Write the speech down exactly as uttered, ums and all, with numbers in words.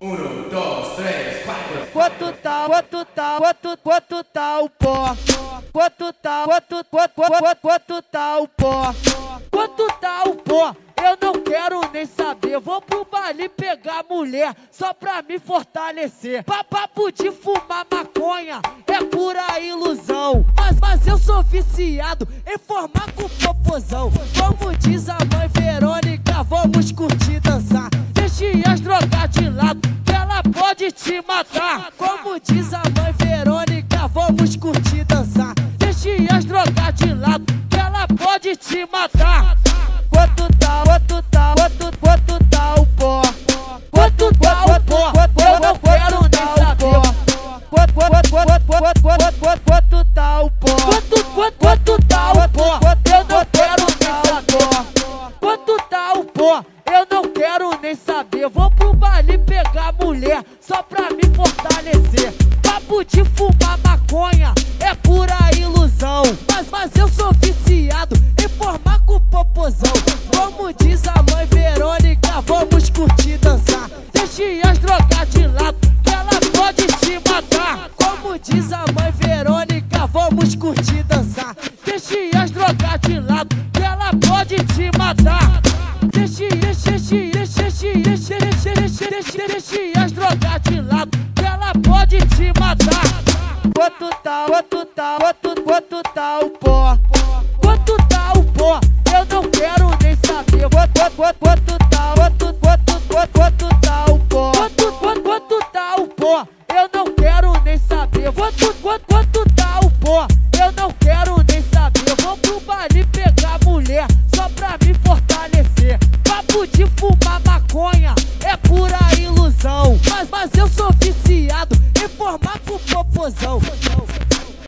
Um, dois, três, quatro. Quanto tá, quanto tá, quanto, quanto tá o pó? Quanto tá, quanto, quanto, quanto, quanto tá o pó? Quanto tá o pó? Eu não quero nem saber. Vou pro baile pegar mulher só pra me fortalecer. Papo de fumar maconha é pura ilusão. Mas, mas eu sou viciado em formar com popozão. Como diz a mãe Verônica, vamos curtir, dançar. Deixe as drogas de lado, que ela pode te matar. Como diz a mãe Verônica, vamos curtir, dançar. Deixe as drogas de lado, que ela pode te matar. Quanto tá, quanto tá, quanto, quanto tá o pó? Quanto tá o pó? Eu não quero nem saber. Quanto, quanto, quanto, quanto, quanto, quanto, quanto tá o pó? Quanto, quanto, quanto tá o pó? Eu não quero nem saber. Quanto tá o pó? Eu não quero nem saber. Vou pro baile pegar mulher só pra me fortalecer. Papo de fumar maconha é pura ilusão. Mas, mas eu sou viciado em formar com popozão. Como diz a mãe Verônica, vamos curtir, dançar. Deixe as drogas de lado, que ela pode te matar. Como diz a mãe Verônica, vamos curtir, dançar. Deixe as drogas de lado, que ela pode te matar. Deixe, deixe, deixe, deixe, deixe, deixe, deixe, deixe, deixe as drogas de lado, que ela pode te matar. Quanto tá, quanto tá, quanto, quanto tá o pó? Quanto tá o pó? Eu não quero nem saber. Quanto, quanto, quanto tá, quanto, quanto, quanto, quanto tá o pó? Quanto, quanto, quanto tá o pó? Eu não quero nem saber. Quanto, quanto, quanto tá o pó? Eu não quero nem saber. Vou pro baile pegar mulher só pra me fortalecer. Papo de fumar maconha é pura ilusão. Mas, mas eu sou viciado em formar com popozão.